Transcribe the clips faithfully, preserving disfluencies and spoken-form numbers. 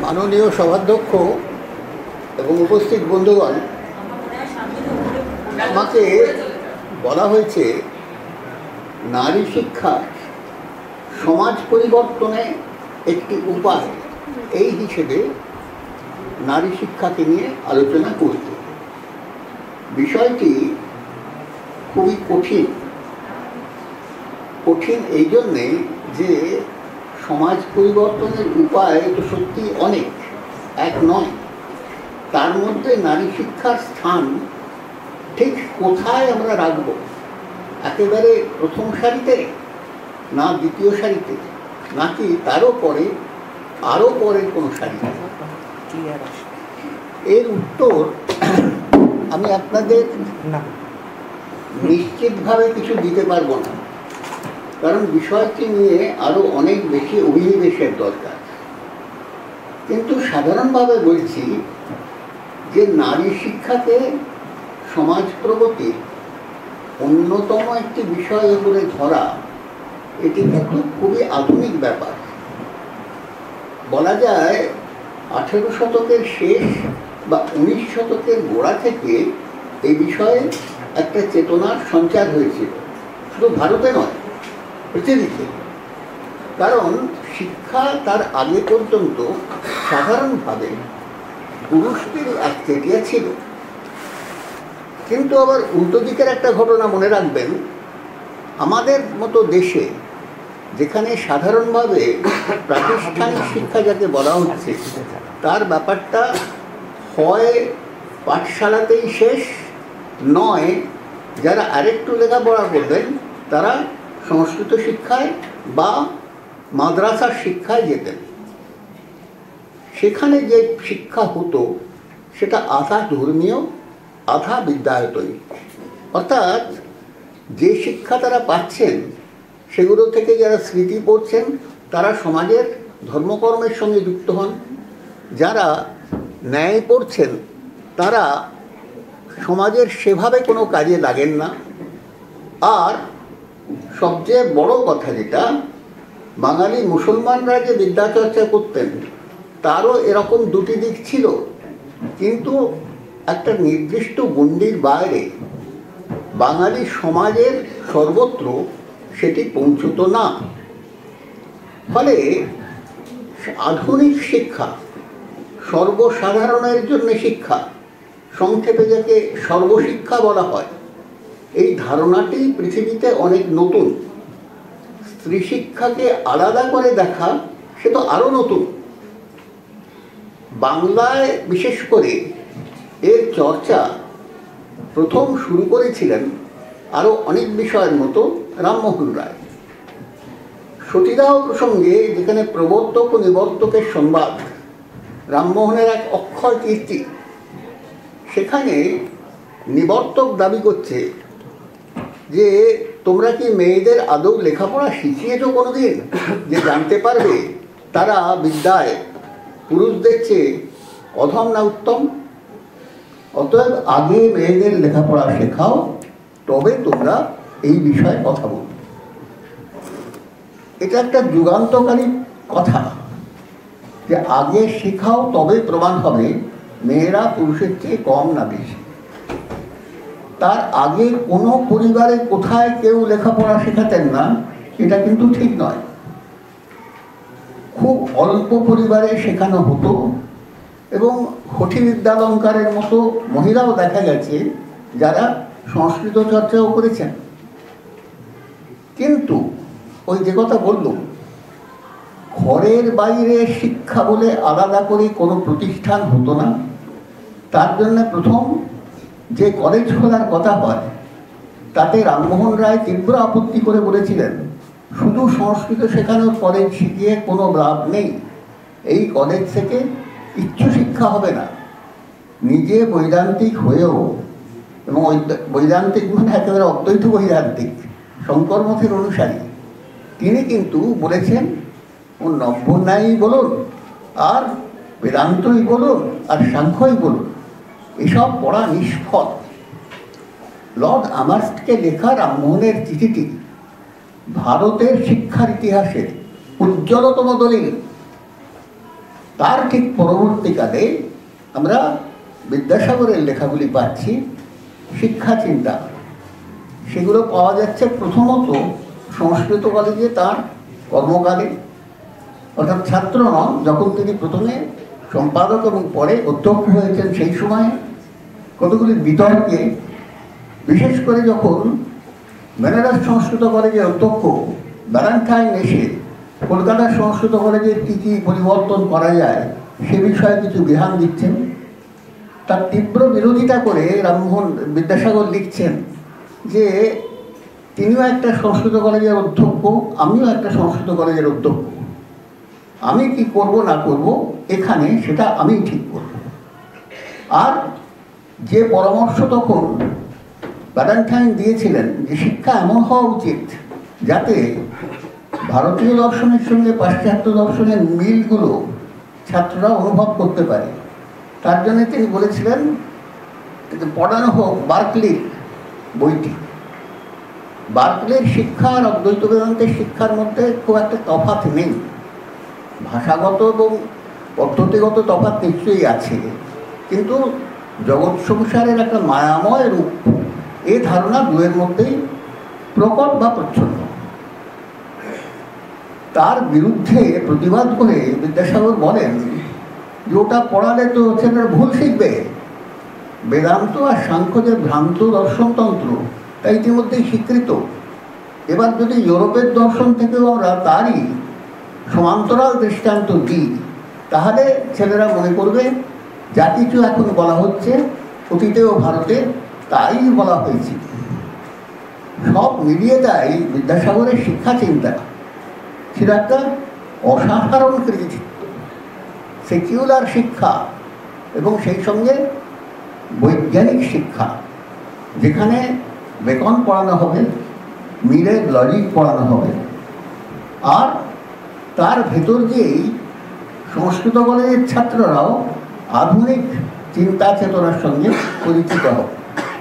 মাননীয় সভাধ্যক্ষ এবং উপস্থিত বন্ধুগণ, আমাকে বলা হয়েছে নারী শিক্ষা সমাজ পরিবর্তনে একটি উপায়, এই হিসেবে নারী শিক্ষাকে নিয়ে আলোচনা করতে। বিষয়টি খুবই কঠিন কঠিন এই জন্যে যে সমাজ পরিবর্তনের উপায় তো সত্যি অনেক, এক নয়। তার মধ্যে নারী শিক্ষার স্থান ঠিক কোথায় আমরা রাখব? একেবারে প্রথম সারিতে, না দ্বিতীয় সারিতে, নাকি তারও পরে আরও পরের কোনো সারিতে? এর উত্তর আমি আপনাদের নিশ্চিতভাবে কিছু দিতে পারবো না, কারণ বিষয়টি নিয়ে আরও অনেক বেশি অভিনিবেশের দরকার। কিন্তু সাধারণভাবে বলছি যে নারী শিক্ষাকে সমাজ প্রগতির অন্যতম একটি বিষয় করে ধরা, এটি কিন্তু খুবই আধুনিক ব্যাপার। বলা যায় আঠেরো শতকের শেষ বা উনিশ শতকের গোড়া থেকে এই বিষয়ে একটা চেতনার সঞ্চার হয়েছিল, শুধু ভারতে নয়, পৃথিবীতে। কারণ শিক্ষা তার আগে পর্যন্ত সাধারণভাবে পুরুষদের একচেটিয়া ছিল। কিন্তু আবার উল্টো দিকের একটা ঘটনা মনে রাখবেন, আমাদের মতো দেশে যেখানে সাধারণভাবে প্রাতিষ্ঠানিক শিক্ষা যাকে বলা হচ্ছে, তার ব্যাপারটা হয় পাঠশালাতেই শেষ, নয় যারা আরেকটু লেখাপড়া করবেন তারা সংস্কৃত শিক্ষায় বা মাদ্রাসার শিক্ষায় যেতেন। সেখানে যে শিক্ষা হতো সেটা আধা ধর্মীয়, আধা বিদ্যায়তনিক। অর্থাৎ যে শিক্ষা তারা পাচ্ছেন সেগুলো থেকে যারা স্মৃতি পড়ছেন তারা সমাজের ধর্মকর্মের সঙ্গে যুক্ত হন, যারা ন্যায় পড়ছেন তারা সমাজের সেভাবে কোনো কাজে লাগেন না। আর সবচেয়ে বড় কথা যেটা, বাঙালি মুসলমানরা যে বিদ্যাচর্চা করতেন তারও এরকম দুটি দিক ছিল, কিন্তু একটা নির্দিষ্ট গণ্ডির বাইরে বাঙালি সমাজের সর্বত্র সেটি পৌঁছত না। ফলে আধুনিক শিক্ষা, সর্বসাধারণের জন্য শিক্ষা, সংক্ষেপে যাকে সর্বশিক্ষা বলা হয়, এই ধারণাটি পৃথিবীতে অনেক নতুন। স্ত্রী শিক্ষাকে আলাদা করে দেখা সে তো আরও নতুন। বাংলায় বিশেষ করে এর চর্চা প্রথম শুরু করেছিলেন আরও অনেক বিষয়ের মতো রামমোহন রায়। সতীদাহ প্রসঙ্গে যেখানে প্রবর্তক ও নিবর্তকের সংবাদ রামমোহনের এক অক্ষয় কীর্তি, সেখানে নিবর্তক দাবি করছে যে তোমরা কি মেয়েদের আদৌ লেখাপড়া শিখিয়েছ কোনোদিন, যে জানতে পারবে তারা বিদ্যায় পুরুষদের চেয়ে অধম না উত্তম? অতএব আগে মেয়েদের লেখাপড়া শেখাও, তবে তোমরা এই বিষয়ে কথা বল। এটা একটা যুগান্তকারী কথা, যে আগে শেখাও তবে প্রমাণ হবে মেয়েরা পুরুষের চেয়ে কম না বেশি। তার আগে কোনো পরিবারে কোথায় কেউ লেখাপড়া শেখাতেন না এটা কিন্তু ঠিক নয়। খুব অল্প পরিবারে শেখানো হতো, এবং হঠি বিদ্যালঙ্কারের মতো মহিলাও দেখা গেছে যারা সংস্কৃত চর্চাও করেছেন। কিন্তু ওই যে কথা বললাম, ঘরের বাইরে শিক্ষা বলে আলাদা করে কোনো প্রতিষ্ঠান হতো না। তার জন্য প্রথম যে কলেজ খোলার কথা হয় তাতে রামমোহন রায় তীব্র আপত্তি করে বলেছিলেন, শুধু সংস্কৃত শেখানোর কলেজ শিখিয়ে কোনো লাভ নেই, এই কলেজ থেকে উচ্চ শিক্ষা হবে না। নিজে বৈদান্তিক হয়েও, এবং বৈদান্তিক মানে একেবারে অদ্বৈত বৈদান্তিক, শঙ্কর মতের অনুসারী, তিনি কিন্তু বলেছেন ও নব্যন্যায়ই বলুন, আর বেদান্তই বলুন, আর সাংখ্যই বলুন, এসব পড়া নিষ্ফল। লর্ড আমার্স্টকে লেখা রামমোহনের চিঠিটি ভারতের শিক্ষার ইতিহাসে উজ্জ্বলতম দলিল। তার ঠিক পরবর্তীকালে আমরা বিদ্যাসাগরের লেখাগুলি পাচ্ছি শিক্ষা চিন্তা। সেগুলো পাওয়া যাচ্ছে প্রথমত সংস্কৃত কলেজে তার কর্মকালে, অর্থাৎ ছাত্র নন, যখন তিনি প্রথমে সম্পাদক এবং পরে অধ্যক্ষ হয়েছেন সেই সময় কতগুলি বিতর্কে, বিশেষ করে যখন বেনারস সংস্কৃত কলেজের অধ্যক্ষ ব্যালেন্টাইন এসে কলকাতার সংস্কৃত কলেজের কী কী পরিবর্তন করা যায় সে বিষয়ে কিছু বিধান দিচ্ছেন, তার তীব্র বিরোধিতা করে রামমোহন বিদ্যাসাগর লিখছেন যে তিনিও একটা সংস্কৃত কলেজের অধ্যক্ষ, আমিও একটা সংস্কৃত কলেজের অধ্যক্ষ, আমি কি করব না করব এখানে সেটা আমি ঠিক করব। আর যে পরামর্শ তখন ব্যালেন্টাইন দিয়েছিলেন যে শিক্ষা এমন হওয়া উচিত যাতে ভারতীয় দর্শনের সঙ্গে পাশ্চাত্য দর্শনের মিলগুলো ছাত্ররা অনুভব করতে পারে, তার জন্য তিনি বলেছিলেন পড়ানো হোক বার্কলির বইটি। বার্কলির শিক্ষা আর অদ্বৈত বেদান্তের শিক্ষার মধ্যে খুব একটা তফাৎ নেই, ভাষাগত এবং পদ্ধতিগত তফাৎ নিশ্চয়ই আছে, কিন্তু জগৎ সংসারের একটা মায়াময় রূপ এই ধারণা দুয়ের মধ্যেই প্রকট বা প্রচ্ছন্ন। তার বিরুদ্ধে প্রতিবাদ করে বিদ্যাসাগর বলেন যে ওটা পড়ালে তো ছেলেরা ভুল শিখবে, বেদান্ত আর সাংখ্য যে ভ্রান্ত দর্শনতন্ত্র তা ইতিমধ্যেই স্বীকৃত। এবার যদি ইউরোপের দর্শন থেকেও আমরা তারই সমান্তরাল দৃষ্টান্ত দিই তাহলে ছেলেরা মনে করবে যা কিছু এখন বলা হচ্ছে অতীতেও ভারতে তাই বলা হয়েছে। সব মিলিয়ে তাই বিদ্যাসাগরের শিক্ষা চিন্তা ছিল একটা অসাধারণ কৃতিত্ব, সেকুলার শিক্ষা এবং সেই সঙ্গে বৈজ্ঞানিক শিক্ষা, যেখানে বেকন পড়ানো হবে, মিলের লজিক পড়ানো হবে, আর তার ভেতর দিয়েই সংস্কৃত কলেজের ছাত্ররাও আধুনিক চিন্তা চেতনার সঙ্গে পরিচিত হবে।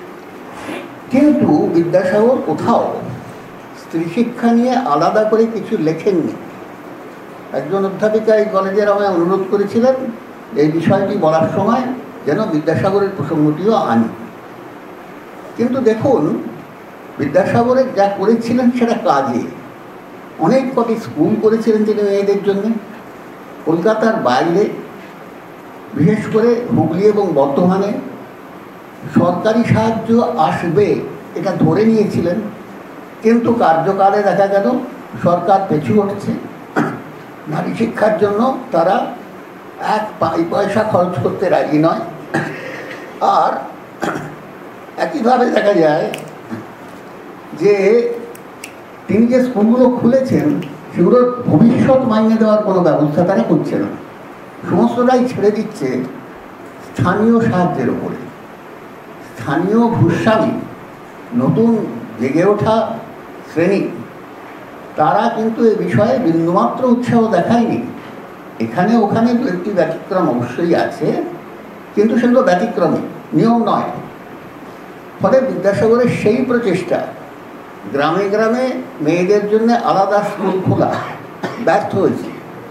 কিন্তু বিদ্যাসাগর কোথাও স্ত্রী শিক্ষা নিয়ে আলাদা করে কিছু লেখেননি। একজন অধ্যাপিকা এই কলেজের আমায় অনুরোধ করেছিলেন এই বিষয়টি বলার সময় যেন বিদ্যাসাগরের প্রসঙ্গটিও আনি। কিন্তু দেখুন বিদ্যাসাগরের যা করেছিলেন সেটা কাজে। অনেক কটি স্কুল করেছিলেন তিনি মেয়েদের জন্য কলকাতার বাইরে, বিশেষ করে হুগলি এবং বর্ধমানে। সরকারি সাহায্য আসবে এটা ধরে নিয়েছিলেন, কিন্তু কার্যকালে দেখা গেল সরকার পেছু উঠছে। নারী শিক্ষার জন্য তারা এক পাই পয়সা খরচ করতে রাজি নয়। আর একইভাবে দেখা যায় যে তিনি যে স্কুলগুলো খুলেছেন সেগুলোর ভবিষ্যৎ মাইনে দেওয়ার কোনো ব্যবস্থা তারা করছে না, সমস্তটাই ছেড়ে দিচ্ছে স্থানীয় সাহায্যের উপরে। স্থানীয় ভূস্বামী, নতুন জেগে ওঠা শ্রেণী, তারা কিন্তু এ বিষয়ে বিন্দুমাত্র উৎসাহ দেখায়নি। এখানে ওখানে দু একটি ব্যতিক্রম অবশ্যই আছে, কিন্তু সেগুলো ব্যতিক্রমী, নিয়ম নয়। ফলে বিদ্যাসাগরের সেই প্রচেষ্টা গ্রামে গ্রামে মেয়েদের জন্য আলাদা স্কুল খোলা ব্যর্থ হয়েছে।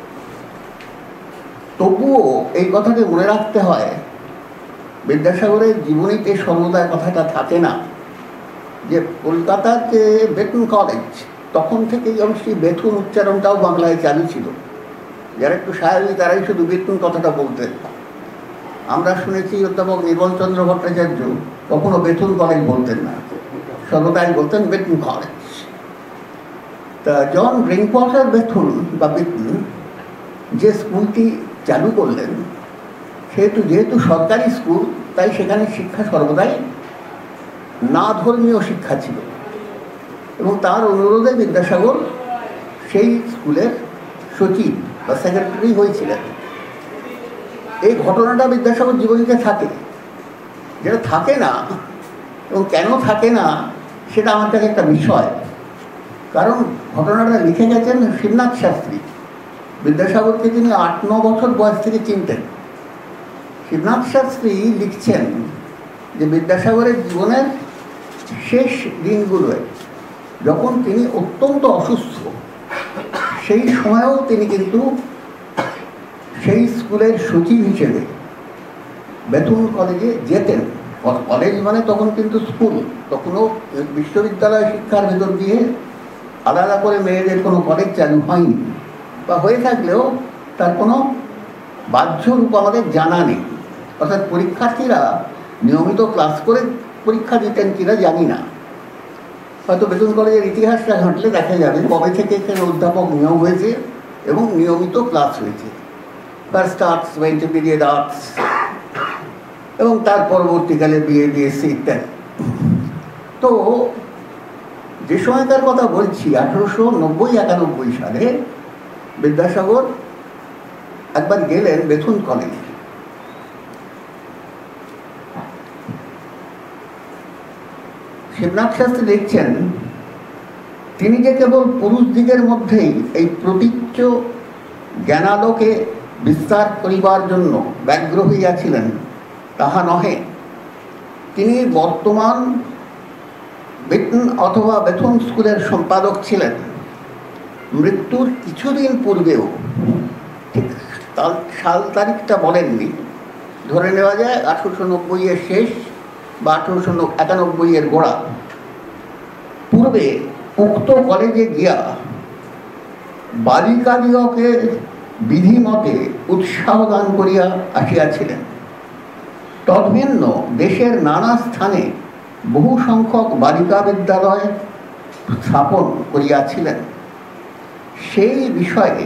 তবুও এই কথাটি মনে রাখতে হয়, বিদ্যাসাগরের জীবনীতে সর্বদা কথাটা থাকে না যে কলকাতার যে বেথুন কলেজ, তখন থেকেই অবশ্যই বেথুন উচ্চারণটাও বাংলায় চালু ছিল। যারা একটু সাহেবী তারাই শুধু বেথুন কথাটা বলতেন। আমরা শুনেছি অধ্যাপক নির্মলচন্দ্র ভট্টাচার্য কখনো বেথুন কলেজ বলতেন না, সর্বদাই বলতেন বেথুন কলেজ। তা জন ড্রিঙ্কওয়াটার বেথুন বা বেথুন যে স্কুলটি চালু করলেন, সেহেতু যেহেতু সরকারি স্কুল তাই সেখানে শিক্ষা সর্বদাই না ধর্মীয় শিক্ষা ছিল, এবং তার অনুরোধে বিদ্যাসাগর সেই স্কুলের সচিব বা সেক্রেটারি হয়েছিলেন। এই ঘটনাটা বিদ্যাসাগর জীবনীতে থাকে, যেটা থাকে না, এবং কেন থাকে না সেটা আমার কাছে একটা বিষয়। কারণ ঘটনাটা লিখে গেছেন শিবনাথ শাস্ত্রী। বিদ্যাসাগরকে তিনি আট ন বছর বয়স থেকে চিনতেন। শিবনাথ শাস্ত্রী লিখছেন যে বিদ্যাসাগরের জীবনের শেষ দিনগুলোয় যখন তিনি অত্যন্ত অসুস্থ, সেই সময়েও তিনি কিন্তু সেই স্কুলের সচিব হিসেবে বেতুন কলেজে যেতেন। কলেজ মানে তখন কিন্তু স্কুল, তখনও বিশ্ববিদ্যালয় শিক্ষার ভেতর দিয়ে আলাদা করে মেয়েদের কোনো কলেজ চালু হয়নি, বা হয়ে থাকলেও তার কোনো বাহ্য রূপ আমাদের জানা নেই। অর্থাৎ পরীক্ষার্থীরা নিয়মিত ক্লাস করে পরীক্ষা দিতেন কিনা জানি না। হয়তো বেতুন কলেজের ইতিহাসটা ঘাঁটলে দেখা যাবে কবে থেকে এখানে অধ্যাপক নিয়োগ হয়েছে এবং নিয়মিত ক্লাস হয়েছে। ফার্স্ট আর্টস বা ইন্টারমিডিয়েট আর্টস এবং তার পরবর্তীকালে বিএ বিএসসি ইত্যাদি। তো যে সময়কার কথা বলছি, আঠেরোশো নব্বই একানব্বই সালে বিদ্যাসাগর একবার গেলেন বেথুন কলেজে। শিবনাথ শাস্ত্রী দেখছেন তিনি যে কেবল পুরুষ দিগের মধ্যেই এই প্রতীচ্য জ্ঞানালোকে বিস্তার করিবার জন্য ব্যগ্র হইয়াছিলেন তাহা নহে, তিনি বর্তমান বেতন অথবা বেথুন স্কুলের সম্পাদক ছিলেন। মৃত্যুর কিছুদিন পূর্বেও, ঠিক সাল তারিখটা বলেননি, ধরে নেওয়া যায় আঠেরোশো নব্বই এর শেষ বা আঠেরোশো একানব্বই এর গোড়া, পূর্বে উক্ত কলেজে গিয়া বালিকাদিগকে বিধিমতে উৎসাহ দান করিয়া আসিয়াছিলেন। তদ্ভিন্ন দেশের নানা স্থানে বহু সংখ্যক বালিকা বিদ্যালয় স্থাপন করিয়াছিলেন। সেই বিষয়ে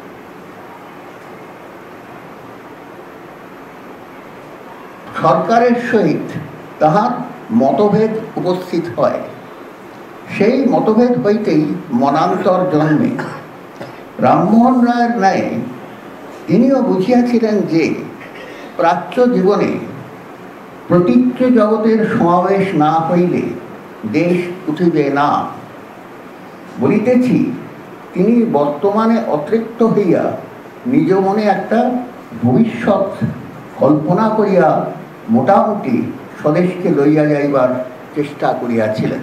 সরকারের সহিত তাহার মতভেদ উপস্থিত হয়। সেই মতভেদ হইতেই মনান্তর জন্মে। রামমোহন রায়ের ন্যায় তিনিও বুঝিয়াছিলেন যে প্রাচ্য জীবনে প্রতীচ্য জগতের সমাবেশ না হইলে দেশ উঠিবে না। বলিতেছি, তিনি বর্তমানে অতৃপ্ত হইয়া নিজ মনে একটা ভবিষ্যৎ কল্পনা করিয়া মোটামুটি স্বদেশকে লইয়া যাইবার চেষ্টা করিয়াছিলেন।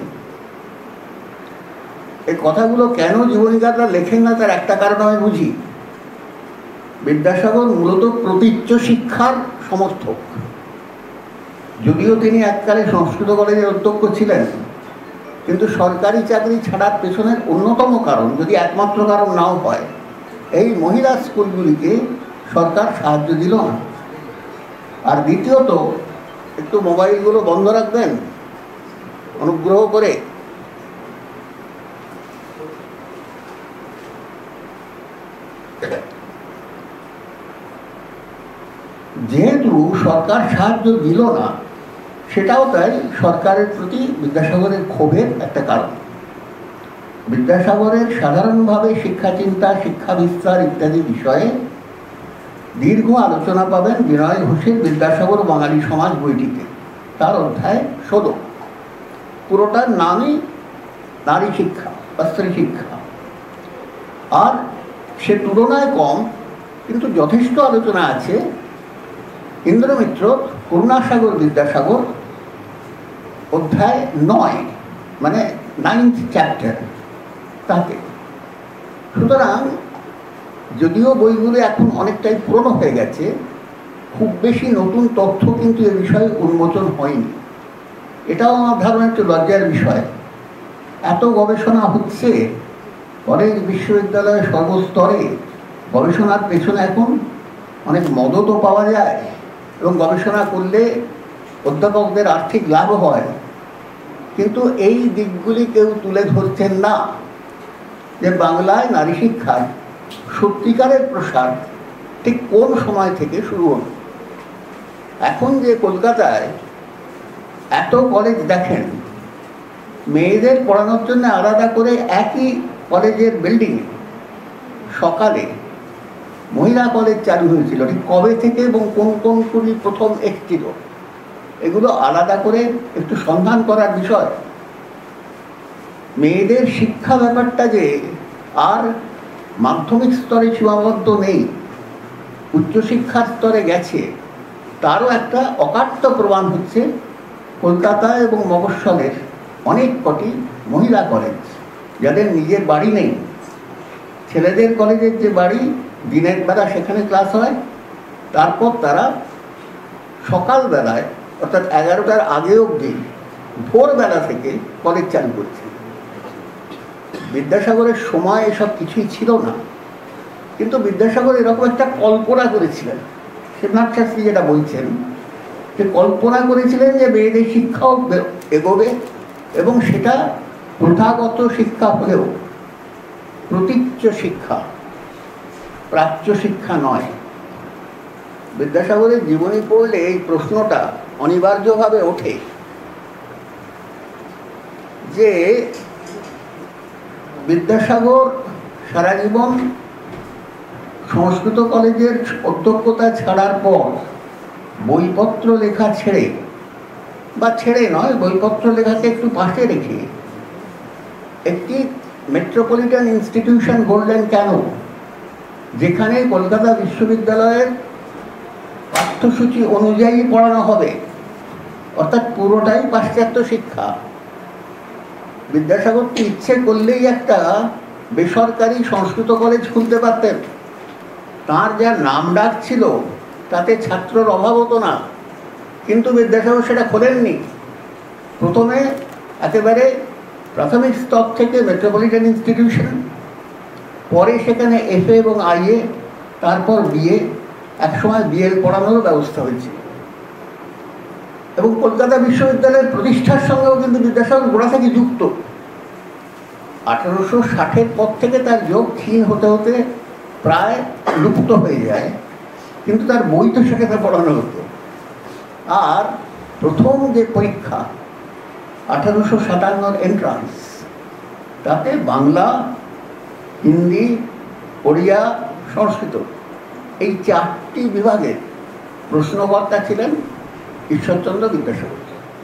এই কথাগুলো কেন জীবনীকাররা লেখেন না তার একটা কারণ আমি বুঝি। বিদ্যাসাগর মূলত প্রতীচ্য শিক্ষার সমর্থক। যদিও তিনি এককালে সংস্কৃত কলেজের অধ্যক্ষ ছিলেন, কিন্তু সরকারি চাকরি ছাড়ার পেছনের অন্যতম কারণ, যদি একমাত্র কারণ নাও হয়, এই মহিলা স্কুলগুলিকে সরকার সাহায্য দিল না। আর দ্বিতীয়ত, একটু মোবাইলগুলো বন্ধ রাখবেন অনুগ্রহ করে। যেহেতু সরকার সাহায্য দিল না, সেটাও তাই সরকারের প্রতি বিদ্যাসাগরের ক্ষোভের একটা কারণ। বিদ্যাসাগরের সাধারণভাবে শিক্ষা চিন্তা, শিক্ষা বিস্তার ইত্যাদি বিষয়ে দীর্ঘ আলোচনা পাবেন বিনয় ঘোষের বিদ্যাসাগর বাঙালি সমাজ বইটিতে, তার অধ্যায় ষোলো। পুরোটার নামই নারী শিক্ষা বা স্ত্রী শিক্ষা। আর সে তুলনায় কম, কিন্তু যথেষ্ট আলোচনা আছে ইন্দ্রমিত্র করুণাসাগর বিদ্যাসাগর অধ্যায় নয়, মানে নাইন্থ চ্যাপ্টার, তাতে। সুতরাং যদিও বইগুলো এখন অনেকটাই পুরনো হয়ে গেছে, খুব বেশি নতুন তথ্য কিন্তু এ বিষয়ে উন্মোচন হয়নি। এটাও আমার ধারণা একটু লজ্জার বিষয়। এত গবেষণা হচ্ছে কলেজ বিশ্ববিদ্যালয়ের সর্বস্তরে, গবেষণার পেছনে এখন অনেক মদতও পাওয়া যায় এবং গবেষণা করলে অধ্যাপকদের আর্থিক লাভ হয়, কিন্তু এই দিকগুলি কেউ তুলে ধরছেন না যে বাংলায় নারী শিক্ষার সত্যিকারের প্রসার ঠিক কোন সময় থেকে শুরু হল। এখন যে কলকাতায় এত কলেজ দেখেন, মেয়েদের পড়ানোর জন্য আলাদা করে একই কলেজের বিল্ডিংয়ে সকালে মহিলা কলেজ চালু হয়েছিল, ঠিক কবে থেকে এবং কোন কোনগুলি প্রথম এসেছিল, এগুলো আলাদা করে একটু সন্ধান করার বিষয়। মেয়েদের শিক্ষা ব্যাপারটা যে আর মাধ্যমিক স্তরে সীমাবদ্ধ নেই, উচ্চশিক্ষার স্তরে গেছে, তারও একটা অকাট্য প্রমাণ হচ্ছে কলকাতা এবং মফস্বলের অনেক কটি মহিলা কলেজ, যাদের নিজের বাড়ি নেই। ছেলেদের কলেজের যে বাড়ি দিনের বেলা সেখানে ক্লাস হয়, তারপর তারা সকালবেলায় অর্থাৎ এগারোটার আগে অবধি ভোরবেলা থেকে কলেজ চালু করছে। বিদ্যাসাগরের সময় এসব কিছুই ছিল না, কিন্তু বিদ্যাসাগর এরকম একটা কল্পনা করেছিলেন। শিবনাথ শাস্ত্রী যেটা বলছেন, যে কল্পনা করেছিলেন যে মেয়েদের শিক্ষাও এগোবে এবং সেটা প্রথাগত শিক্ষা হলেও প্রতীচ্য শিক্ষা, প্রাচ্য শিক্ষা নয়। বিদ্যাসাগরের জীবনী পড়লে এই প্রশ্নটা অনিবার্যভাবে ওঠে যে বিদ্যাসাগর সারা জীবন সংস্কৃত কলেজের অধ্যক্ষতা ছাড়ার পর বইপত্র লেখা ছেড়ে, বা ছেড়ে নয়, বইপত্র লেখাকে একটু পাশে রেখে একটি মেট্রোপলিটন ইনস্টিটিউশন গড়লেন। কেন? যেখানে কলকাতা বিশ্ববিদ্যালয়ের পাঠ্যসূচি অনুযায়ী পড়ানো হবে, অর্থাৎ পুরোটাই পাশ্চাত্য শিক্ষা। বিদ্যাসাগরকে ইচ্ছে করলেই একটা বেসরকারি সংস্কৃত কলেজ খুলতে পারতেন। তার যা নাম ডাক ছিল তাতে ছাত্রর অভাব হতো না, কিন্তু বিদ্যাসাগর সেটা খোলেননি। প্রথমে একেবারে প্রাথমিক স্তর থেকে মেট্রোপলিটন ইনস্টিটিউশন, পরে সেখানে এফ এ এবং আই এ, তারপর বিএ, একসময় বিএল পড়ানোর ব্যবস্থা হয়েছে। এবং কলকাতা বিশ্ববিদ্যালয়ের প্রতিষ্ঠার সঙ্গেও কিন্তু বিদ্যাসাগর গোড়া থেকে যুক্ত। আঠারোশো ষাটের পর থেকে তার যোগ ক্ষীণ হতে হতে প্রায় লুপ্ত হয়ে যায়, কিন্তু তার বই তো সেখানে পড়ানো হতো। আর প্রথম যে পরীক্ষা আঠারোশো সাতান্নর এন্ট্রান্স, তাতে বাংলা, হিন্দি, ওড়িয়া, সংস্কৃত এই চারটি বিভাগের প্রশ্নকর্তা ছিলেন ঈশ্বরচন্দ্র বিদ্যাসাগর।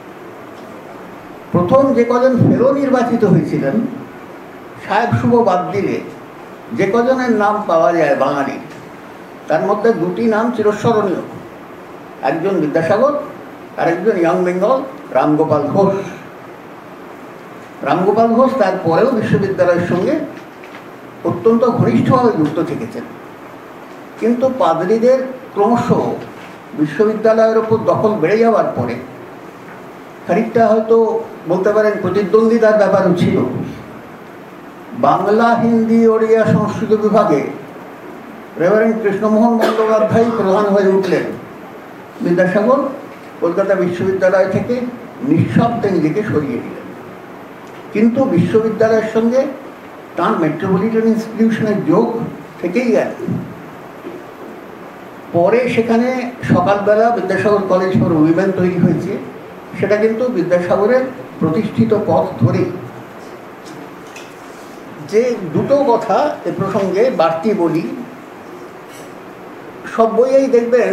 প্রথম যে কজন ফেলো নির্বাচিত হয়েছিলেন, সাহেব শুভ বাদ দিলে যে কজনের নাম পাওয়া যায় বাঙালি, তার মধ্যে দুটি নাম চিরস্মরণীয়। একজন বিদ্যাসাগর আর একজন ইয়াং বেঙ্গল রামগোপাল ঘোষ। রামগোপাল ঘোষ তারপরেও বিশ্ববিদ্যালয়ের সঙ্গে অত্যন্ত ঘনিষ্ঠভাবে যুক্ত থেকেছেন, কিন্তু পাদ্রীদের ক্রমশ বিশ্ববিদ্যালয়ের ওপর দখল বেড়ে যাওয়ার পরে খানিকটা হয়তো বলতে পারেন প্রতিদ্বন্দ্বিতার ব্যাপারও ছিল। বাংলা, হিন্দি, ওড়িয়া, সংস্কৃত বিভাগে রেভারেন্ড কৃষ্ণমোহন বন্দ্যোপাধ্যায় প্রধান হয়ে উঠলেন। বিদ্যাসাগর কলকাতা বিশ্ববিদ্যালয় থেকে নিঃশব্দে নিজেকে সরিয়ে দিলেন, কিন্তু বিশ্ববিদ্যালয়ের সঙ্গে তাঁর মেট্রোপলিটন ইনস্টিটিউশনের যোগ থেকেই গেল। পরে সেখানে সকালবেলা বিদ্যাসাগর কলেজ ফর উইমেন তৈরি হয়েছে, সেটা কিন্তু বিদ্যাসাগরের প্রতিষ্ঠিত পথ ধরেই। যে দুটো কথা এ প্রসঙ্গে বাড়তি বলি, সব বইয়েই দেখবেন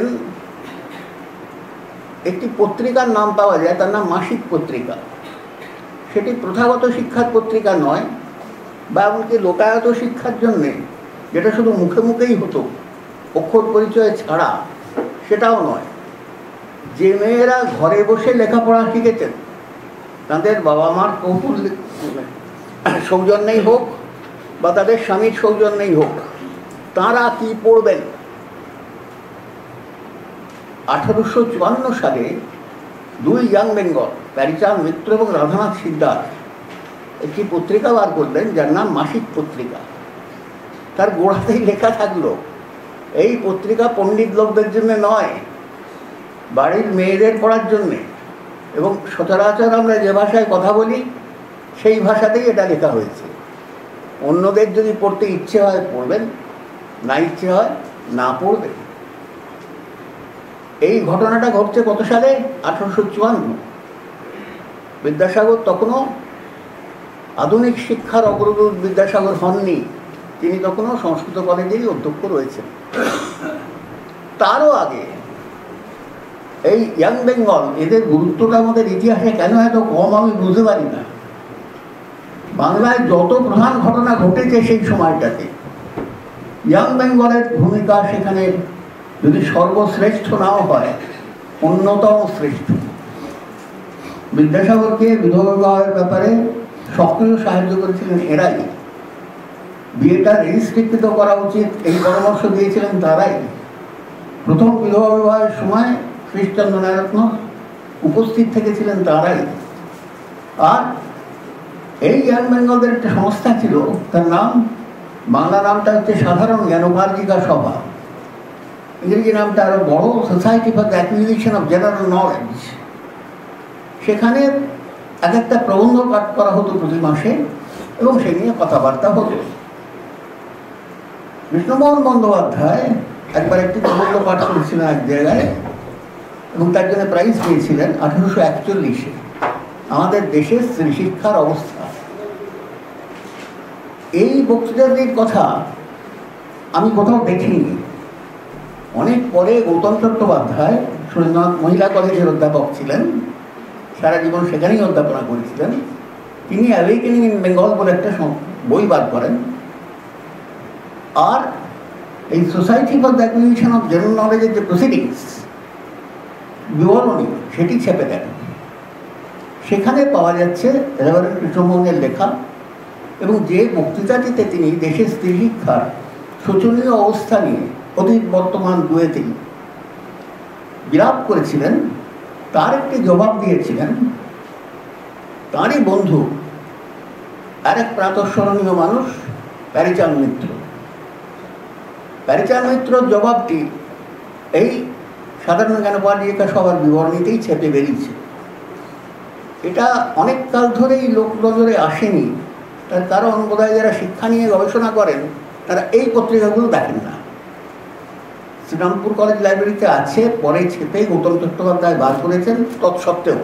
একটি পত্রিকার নাম পাওয়া যায়, তার নাম মাসিক পত্রিকা। সেটি প্রথাগত শিক্ষার পত্রিকা নয়, বা এমনকি লোকায়ত শিক্ষার জন্যে যেটা শুধু মুখে মুখেই হতো, অক্ষর পরিচয় ছাড়া, সেটাও নয়। যে মেয়েরা ঘরে বসে লেখাপড়া শিখেছেন, তাদের বাবা মার কৌতুল সৌজন্যেই হোক বা তাদের স্বামীর সৌজন্যেই হোক, তাঁরা কি পড়বেন। আঠারোশো চুয়ান্ন সালে দুই ইয়াং বেঙ্গল, প্যারিচাঁদ মিত্র এবং রাধানাথ সিকদার, একটি পত্রিকা বার করলেন যার নাম মাসিক পত্রিকা। তার গোড়াতেই লেখা থাকলো, এই পত্রিকা পণ্ডিত লোকদের জন্য নয়, বাড়ির মেয়েদের পড়ার জন্যে। এবং সচরাচর আমরা যে ভাষায় কথা বলি সেই ভাষাতেই এটা লেখা হয়েছে। অন্যদের যদি পড়তে ইচ্ছে হয় পড়বেন, না ইচ্ছে হয় না পড়বেন। এই ঘটনাটা ঘটছে কত সালে? আঠারোশো চুয়ান্ন। বিদ্যাসাগর তখনও আধুনিক শিক্ষার অগ্রদূত বিদ্যাসাগর হননি, তিনি তখনও সংস্কৃত কলেজেরই অধ্যক্ষ রয়েছেন। তারও আগে এই ইয়াং বেঙ্গল, এদের গুরুত্বটা আমাদের ইতিহাসে কেন এত কম আমি বুঝতে পারি না। বাংলায় যত প্রধান ঘটনা ঘটেছে সেই সময়টাতে ইয়াং বেঙ্গলের ভূমিকা সেখানে যদি সর্বশ্রেষ্ঠ নাও হয়, অন্যতম শ্রেষ্ঠ। বিদ্যাসাগরকে বিধবা বিবাহের ব্যাপারে সক্রিয় সাহায্য করেছিলেন এরাই। বিয়েটা রেজিস্ট্রিকৃত করা উচিত এই পরামর্শ দিয়েছিলেন তারাই। প্রথম বিধবা বিবাহের সময় কৃষ্ণচন্দ্র নায়রত্ন উপস্থিত থেকেছিলেন তারাই। আর এই ইয়াং বেঙ্গলদের একটা সংস্থা ছিল, তার নাম, বাংলা নামটা হচ্ছে সাধারণ জ্ঞানোপার্জিকা সভা, ইংরেজি নামটা আরো বড়, Society for the Acquisition of General Knowledge. সেখানে এক একটা প্রবন্ধ পাঠ করা হতো প্রতি মাসে এবং সে নিয়ে কথাবার্তা হতো। কৃষ্ণমোহন বন্দ্যোপাধ্যায় একবার একটি প্রবন্ধ পাঠ করেছিলেন এক জায়গায় এবং তার জন্য প্রাইজ পেয়েছিলেন আঠারোশো একচল্লিশে, আমাদের দেশের স্ত্রী শিক্ষার অবস্থা। এই বক্তৃতাটির কথা আমি কোথাও দেখিনি। অনেক পরে গৌতম চট্টোপাধ্যায় সুরেন্দ্রনাথ মহিলা কলেজের অধ্যাপক ছিলেন, সারা জীবন সেখানেই অধ্যাপনা করেছিলেন, তিনি অ্যাওয়েকেনিং ইন বেঙ্গল বলে একটা বই বার করেন। আর এই Society for the Acquisition of General নলেজের যে প্রসিডিংস, বিবরণী, সেটি ছেপে দেন। সেখানে পাওয়া যাচ্ছে রেভারেন্ড কৃষ্ণমোহনের লেখা, এবং যে বক্তৃতাটিতে তিনি দেশের স্ত্রী শিক্ষার শোচনীয় অবস্থা নিয়ে অতীত বর্তমান দুয়েতেই বিলাপ করেছিলেন, তার একটি জবাব দিয়েছিলেন তাঁরই বন্ধু আরেক প্রাতঃস্মরণীয় মানুষ প্যারীচাঁদ মিত্র। প্যারীচাঁদ মিত্রর জবাবটি এই সাধারণ জ্ঞানোপার্জিকা সভার বিবরণীতেই ছেপে বেরিয়েছে। এটা অনেক কাল ধরেই লোক নজরে আসেনি, তার কারণ বোধহয় যারা শিক্ষা নিয়ে গবেষণা করেন তারা এই পত্রিকাগুলো দেখেন না। শ্রীরামপুর কলেজ লাইব্রেরিতে আছে, পরে ছেপে গৌতম চট্টোপাধ্যায় বার করেছেন। তৎসত্ত্বেও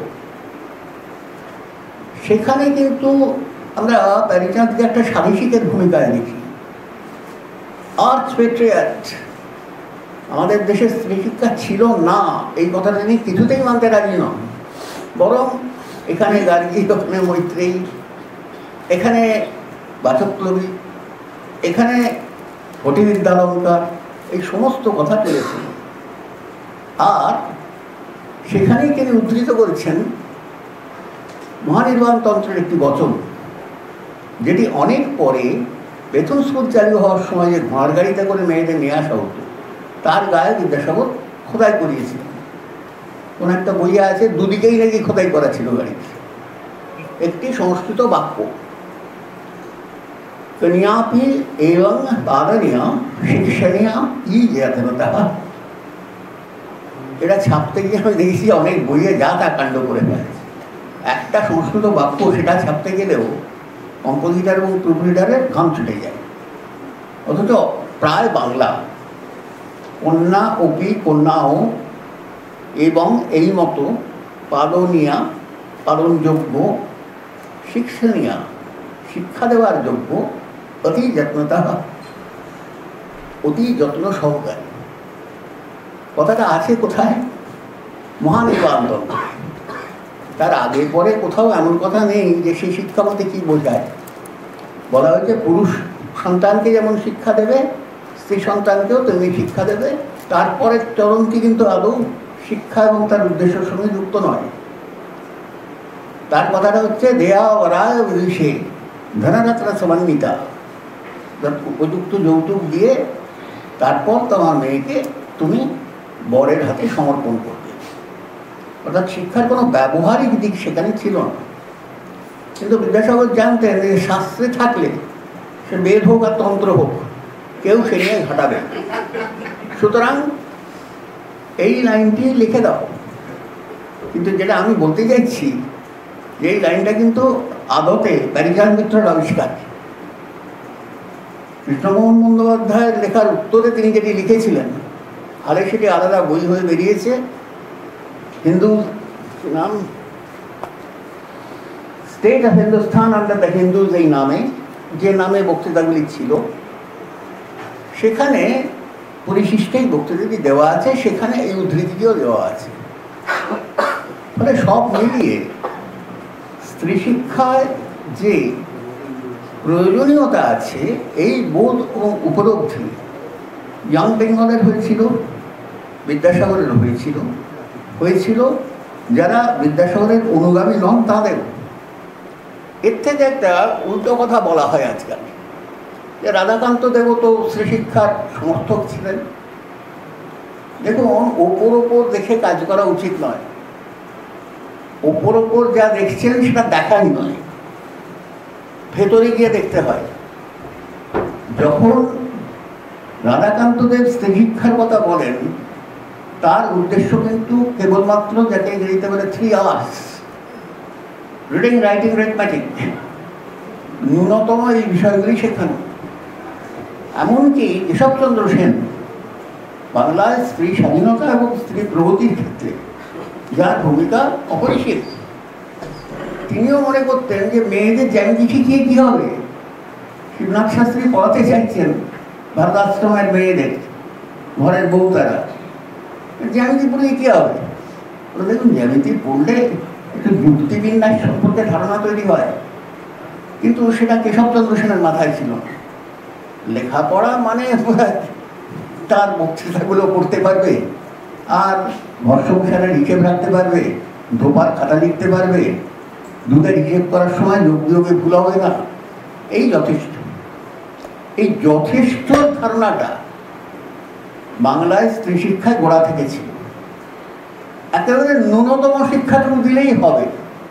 সেখানে কিন্তু আমরা প্যারীচাঁদকে একটা স্বাদেশিকের ভূমিকায় দেখি। আর্চ পেট্রিয়ট, আমাদের দেশের স্ত্রী শিক্ষা ছিল না এই কথাটা তিনি কিছুতেই মানতে রাজি নন। বরং এখানে গার্গী, ওখানে মৈত্রেয়ী, এখানে বাচকলবী, এখানে ভট্টিবিদ্যালঙ্কার, এই সমস্ত কথা পেয়েছেন। আর সেখানেই তিনি উদ্ধৃত করেছেন মহানির্বাণতন্ত্রের একটি বচন, যেটি অনেক পরে বেতন স্কুল চালু হওয়ার সময় যে ঘোড়ার গাড়িতে করে মেয়েদের নিয়ে আসা হতো, তার গায়ে বিদ্যাসাগর খোদাই করিয়েছিলেন। কোন একটা বইয়ে আছে দুদিকেই নাকি খোদাই করা ছিল গাড়িতে। একটি সংস্কৃত বাক্য, কন্যাপি এবং পাদনীয়া শিক্ষণীয়া ই জাতনতা, এটা ছাপতে গিয়ে আমি দেখেছি অনেক বইয়ে যা তা কাণ্ড করে ফেলেছে। একটা সংস্কৃত বাক্য সেটা ছাপতে গেলেও কম্পোজিটার এবং প্রুফ রিডারের ঘাম ছুটে যায়। অথচ প্রায় বাংলা কন্যা অপি কন্যাও এবং এই মতো পালনীয়া পালনযোগ্য, শিক্ষণীয়া শিক্ষা দেওয়ার যোগ্য, অতি যত্নতা অতি যত্ন সহকারী, কথাটা আছে কোথায়? মহানির্বাণতন্ত্র। তার আগে পরে কোথাও এমন কথা নেই যে সেই শিক্ষা বলতে কী বোঝায়। বলা হয়েছে পুরুষ সন্তানকে যেমন শিক্ষা দেবে, স্ত্রী সন্তানকেও তেমনি শিক্ষা দেবে। তারপরে চরণটি কিন্তু আদৌ শিক্ষা এবং তার উদ্দেশ্যের সঙ্গে যুক্ত নয়। তার কথাটা হচ্ছে দেয়া অরায় বিদেশে ধনরাত্রা সমান্বিতা, উপযুক্ত যৌতুক দিয়ে তারপর তোমার মেয়েকে তুমি বরের হাতে সমর্পণ করবে। অর্থাৎ শিক্ষার কোনো ব্যবহারিক দিক সেখানে ছিল না। কিন্তু বিদ্যাসাগর জানতেন যে শাস্ত্রে থাকলে সে বেদ হোক আর তন্ত্র হোক, কেউ সে নিয়ে ঘাটাবে। সুতরাং এই লাইনটি লিখে দাও। কিন্তু যেটা আমি বলতে চাইছি যে এই লাইনটা কিন্তু আদতে প্যারীচাঁদ মিত্রের আবিষ্কার। কৃষ্ণমোহন বন্দ্যোপাধ্যায়ের লেখার উত্তরে তিনি যেটি লিখেছিলেন, আরে সেটি আলাদা বই হয়ে বেরিয়েছে, হিন্দু নাম State of Hindustan under the Hindus, এই নামে যে নামে বক্তৃতাগুলি ছিল, সেখানে পরিশিষ্টেই বক্তৃতাটি দেওয়া আছে, সেখানে এই উদ্ধৃতিটিও দেওয়া আছে। ফলে সব মিলিয়ে স্ত্রী শিক্ষায় যে প্রয়োজনীয়তা আছে এই বোধ এবং উপলব্ধি ইয়াং বেঙ্গলের হয়েছিল, বিদ্যাসাগরের হয়েছিল, হয়েছিল যারা বিদ্যাসাগরের অনুগামী নন তাদের। এর থেকে একটা উল্টো কথা বলা হয় আজকাল যে রাধাকান্ত দেবও তো স্ত্রী শিক্ষার সমর্থক ছিলেন। দেখুন, ওপর ওপর দেখে কাজ করা উচিত নয়। ওপর ওপর যা দেখছেন সেটা দেখাই নয়, ভেতরে গিয়ে দেখতে হয়। যখন রাধাকান্ত দেব স্ত্রী শিক্ষার কথা বলেন, তার উদ্দেশ্য কিন্তু কেবলমাত্র যাকে ইংরেজিতে বলে three R's, reading, writing, rithmetic, ন্যূনতম এই বিষয়গুলি শেখানো। এমনকি কেশবচন্দ্র সেন বাংলায় স্ত্রী স্বাধীনতা এবং স্ত্রী প্রগতির ক্ষেত্রে যার ভূমিকা অপরিসীম, তিনিও মনে করতেন যে মেয়েদের জ্যামিতি শিখিয়ে কী হবে। শিবনাথ শাস্ত্রী পড়াতে চাইছেন ভারতাশ্রমের মেয়েদের, ঘরের বউ তারা, জ্যামিতি পড়লে কী হবে? দেখুন, জ্যামিতি পড়লে একটু যুক্তিবিন্যাস সম্পর্কে ধারণা তৈরি হয়, কিন্তু সেটা কেশবচন্দ্র সেনের মাথায় ছিল না। লেখাপড়া মানে তার বক্তৃতাগুলো পড়তে পারবে, আর ঘর সংসারের হিসেব রাখতে পারবে, ধোপার খাতা লিখতে পারবে, দুধের হিসেব করার সময় যোগ বিয়োগে ভুল হবে না, এই যথেষ্ট। এই যথেষ্ট ধারণাটা বাংলায় স্ত্রী শিক্ষায় গোড়া থেকে ছিল। একেবারে ন্যূনতম শিক্ষাটুকু দিলেই হবে,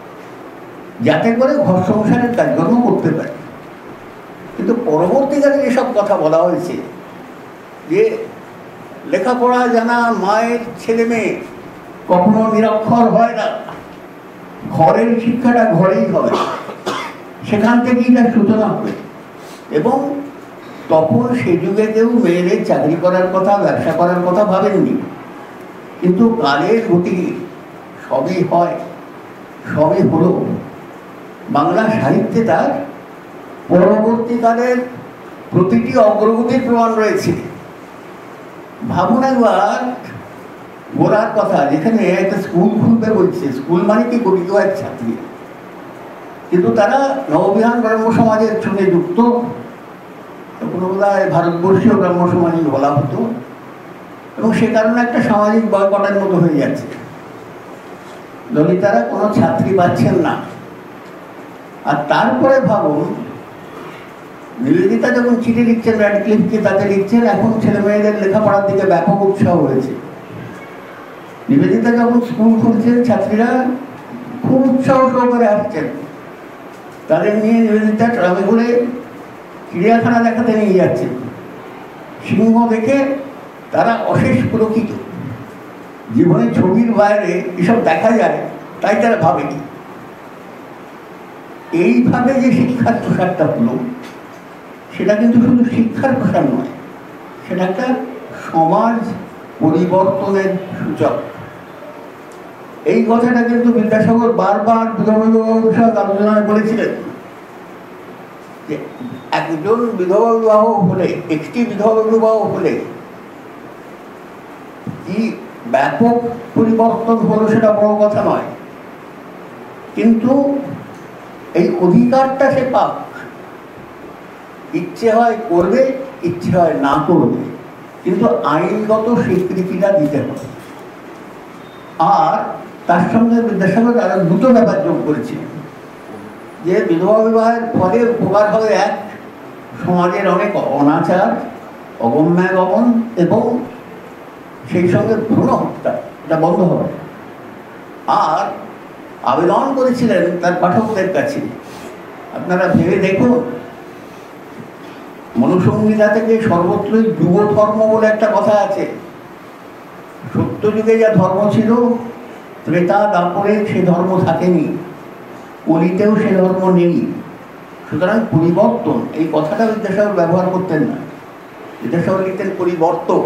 যাতে করে ঘর সংসারের কাজকর্ম করতে পারে। কিন্তু পরবর্তীকালে এসব কথা বলা হয়েছে যে লেখাপড়া জানা মায়ের ছেলে মেয়ে কখনো নিরক্ষর হয় না, ঘরের শিক্ষাটা ঘরেই হবে, সেখান থেকেই তার সূচনা হবে। এবং তখন সে যুগে কেউ মেয়েদের চাকরি করার কথা, ব্যবসা করার কথা ভাবেননি। কিন্তু কালের গতি সবই হয়, সবই হলো। বাংলা সাহিত্যে তার পরবর্তীকালের প্রতিটি অগ্রগতির প্রমাণ রয়েছে। ভাবুন একবার গোড়ার কথা, যেখানে একটা স্কুল খুলবে বলছে, স্কুল মানে কি কবি এক ছাত্রী, কিন্তু তারা নববিহার ব্রাহ্ম সমাজের সঙ্গে যুক্ত, কোনো বোধহয় ভারতবর্ষীয় ব্রাহ্ম সমাজই বলা হতো, এবং সে কারণে একটা সামাজিক বয়কটের মতো হয়ে যাচ্ছে। ললিতারা কোনো ছাত্রী পাচ্ছেন না। আর তারপরে ভাবুন, নিবেদিতা যখন চিঠি লিখছেন র্যাডক্লিফকে, তাতে লিখছেন এখন ছেলে মেয়েদের লেখাপড়ার দিকে ব্যাপক উৎসাহ হয়েছে। নিবেদিতা যখন স্কুল খুলছেন, ছাত্রীরা খুব উৎসাহ সহকারে আসছেন। তাদের নিয়ে নিবেদিতা ট্রামে ঘুরে চিড়িয়াখানা দেখাতে নিয়ে যাচ্ছেন। সিংহ দেখে তারা অশেষ পুলকিত। জীবনের ছবির বাইরে এসব দেখা যায়, তাই তারা ভাবেনি। এইভাবে যে শিক্ষার প্রসারটা হলো, সেটা কিন্তু শুধু শিক্ষার প্রসার নয়, সেটা একটা সমাজ পরিবর্তনের সূচক। এই কথাটা কিন্তু বিদ্যাসাগর বারবার বিধবা বিবাহ বিষয়ক আলোচনায় বলেছিলেন যে একজন বিধবা বিবাহ হলে, একটি বিধবা বিবাহ হলে কি ব্যাপক পরিবর্তন হলো সেটা বড় কথা নয়, কিন্তু এই অধিকারটা সে পাক। ইচ্ছে হয় করবে, ইচ্ছে হয় না করবে, কিন্তু আইনগত স্বীকৃতিটা দিতে হবে। আর তার সঙ্গে বিদ্যাসাগর আরো দুটো ব্যাপার যোগ করেছিলেন, যে বিধবা বিবাহের ফলে উপকার হবে এক, সমাজের অনেক অনাচার, অগম্যাগমন এবং সেই সঙ্গে ভ্রূণ হত্যা, এটা বন্ধ হবে। আর আবেদন করেছিলেন তার পাঠকদের কাছে, আপনারা ভেবে দেখুন, মনুসংহিতা থেকে সর্বত্রই যুব ধর্ম বলে একটা কথা আছে। সত্য যুগে যা ধর্ম ছিল, ত্রেতা দাপরে সে ধর্ম থাকেনি, কলিতেও সে ধর্ম নেই। সুতরাং পরিবর্তন, এই কথাটা বিদ্যাসাগর ব্যবহার করতেন না, বিদ্যাসাগর লিখতেন পরিবর্তন।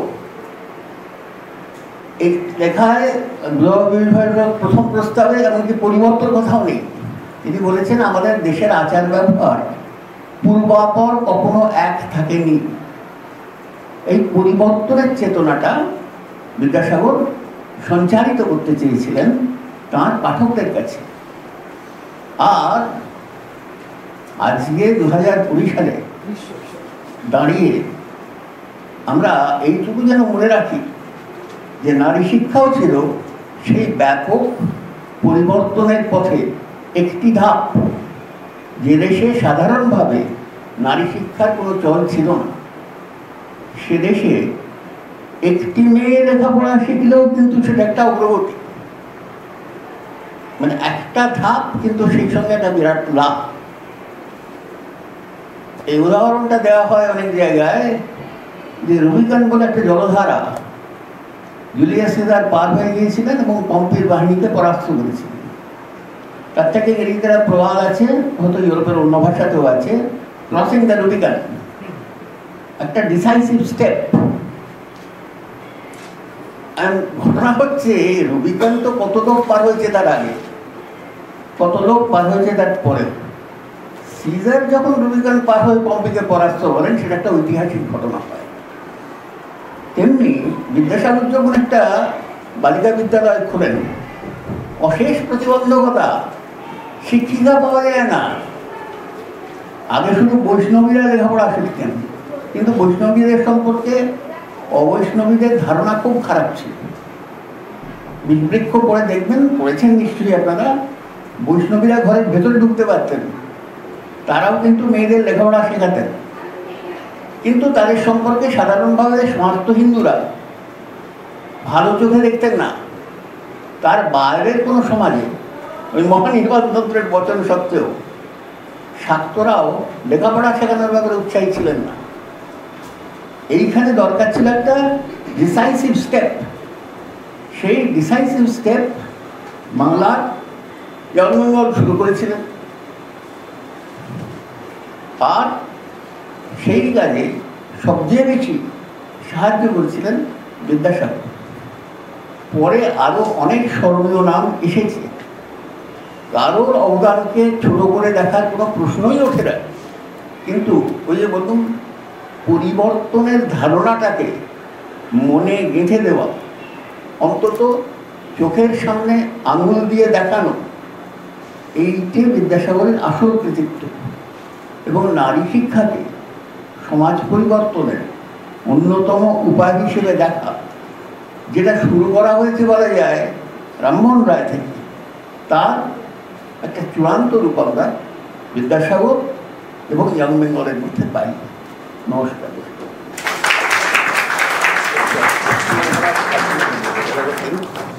এই লেখায় প্রথম প্রস্তাবে এমনকি পরিবর্তন কথাও নেই। তিনি বলেছেন আমাদের দেশের আচার ব্যবহার পূর্বাপর কখনো এক থাকেনি। এই পরিবর্তনের চেতনাটা বিদ্যাসাগর সঞ্চারিত করতে চেয়েছিলেন তাঁর পাঠকদের কাছে। আর আজকে দু হাজার কুড়ি সালে দাঁড়িয়ে আমরা এইটুকু যেন মনে রাখি যে নারী শিক্ষাও ছিল সেই ব্যাপক পরিবর্তনের পথে একটি ধাপ, যে দেশে সাধারণভাবে নারী শিক্ষার কোনো চল ছিল না। সে দেশে একটি মেয়ে লেখাপড়া শিখলেও কিন্তু সেটা একটা অগ্রগতি, মানে একটা ধাপ, কিন্তু সেই সঙ্গে একটা বিরাট লাভ। এই উদাহরণটা দেওয়া হয় অনেক জায়গায় যে রুবিকন বলে একটা জলধারা জুলিয়াস সিজার পার হয়ে গিয়েছিলেন এবং পম্পির বাহিনীকে পরাস্ত করেছিলেন। তার থেকে ইংরেজিতে প্রবাদ আছে, হয়তো ইউরোপের অন্য ভাষাতেও আছে, ক্রসিং দ্য রুবিকন, একটা ডিসাইসিভ স্টেপ। ঘটনা হচ্ছে রুবিকন তো কত লোক পার হয়েছে তার আগে, কত লোক পার হয়েছে তার পরে। সিজার যখন রুবিকন পার হয়ে পম্পিকে পরাস্ত করেন, সেটা একটা ঐতিহাসিক ঘটনা হয়। তেমনি বিদ্যাসাগর যখন একটা বালিকা বিদ্যালয় খোলেন, অশেষ প্রতিবন্ধকতা, শিক্ষিকা পাওয়া যায় না। আগে শুধু বৈষ্ণবীরা লেখাপড়া শিখতেন, কিন্তু বৈষ্ণবীদের সম্পর্কে অবৈষ্ণবীদের ধারণা খুব খারাপ ছিল। বৃক্ষ পড়ে দেখবেন, পড়েছেন নিশ্চয়ই আপনারা, বৈষ্ণবীরা ঘরের ভেতরে ঢুকতে পারতেন, তারাও কিন্তু মেয়েদের লেখাপড়া শেখাতেন। কিন্তু তাদের সম্পর্কে সাধারণভাবে সমস্ত হিন্দুরা ভালো চোখে দেখতেন না। তার বাইরের কোনো সমাজে ওই মহানির্বাণতন্ত্রের বচন সত্ত্বেও শাক্তরাও লেখাপড়া শেখানোর ব্যাপারে উৎসাহী ছিলেন না। এইখানে দরকার ছিল একটা ডিসাইসিভ স্টেপ। সেই ডিসাইসিভ স্টেপ বাংলার জন্মঙ্গল শুরু করেছিলেন, আর সেই কাজে সবচেয়ে বেশি সাহায্য করেছিলেন বিদ্যাসাগর। পরে আরো অনেক স্মরণীয় নাম এসেছে, কারোর অবদানকে ছোট করে দেখার কোনো প্রশ্নই ওঠে না। কিন্তু ওই যে বলুন, পরিবর্তনের ধারণাটাকে মনে গেঁথে দেওয়া, অন্তত চোখের সামনে আঙুল দিয়ে দেখানো, এইটি বিদ্যাসাগরের আসল কৃতিত্ব। এবং নারী শিক্ষাকে সমাজ পরিবর্তনের অন্যতম উপায় হিসেবে দেখা, যেটা শুরু করা হয়েছে বলা যায় রামমোহন রায় থেকে, তার একটা চূড়ান্ত রূপ আমরা বিদ্যাসাগর এবং ইয়ং বেঙ্গলের মধ্যে পাই। নমস্কার।